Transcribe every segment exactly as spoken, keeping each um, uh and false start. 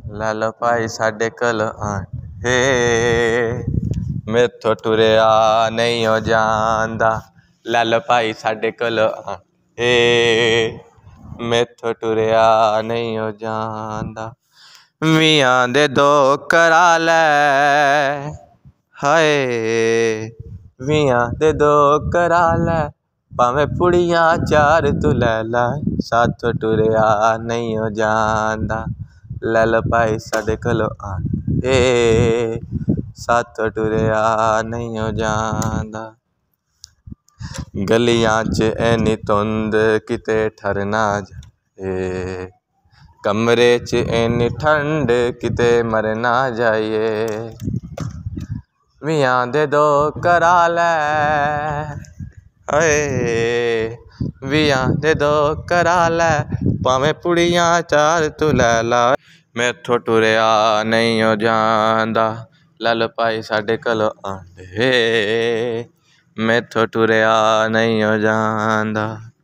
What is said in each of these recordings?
लालो भाई साडे कोल आंडे मेथों टुरिया नहीं हो जांदा। लालो भाई साडे कोल आंडे मेथों टुरिया नहीं हो जांदा। मियां दे दो करा लै हाय मियां दे दो करा लै भावें पुड़ियां चार तू लै लै साथों टुरिया नहीं हो जांदा। लालो भाई साडे कोल आंडे साथों टुरिया नहीं हो जांदा। गलियां च इन्नी धुंद किते ठर ना जाए कमरे च इन्नी ठंड किते मर ना जाइए। मियां दे दो करा लै हाय मियां दे दो करा लै भावें पुड़ियां चार तू लै लै मेथों टुरिया नहीं हो जांदा। लालो भाई साडे कोल आंडे मेथों टुरिया नहीं हो जांदा।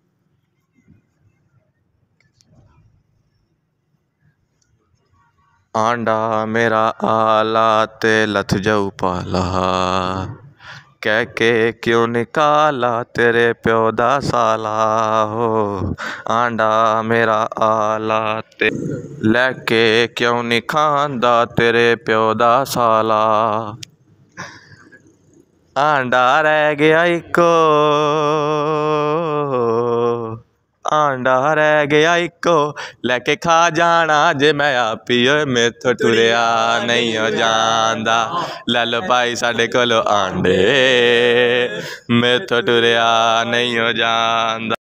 आंडा मेरा आला ते लथ जाऊ पाला कह के क्यों निकाला तेरे प्यो दा साला हो। आंडा मेरा आला ते लैके क्यों नहीं खांदा तेरे प्यो दा साला। आंडा रह गया इको आंडा रह गया इको लैके खा जाना जे मैं आपी मेथों टुरिया नहीं हो जांदा। लालो भाई साडे कोल आंडे मेथों टुरिया नहीं हो जांदा।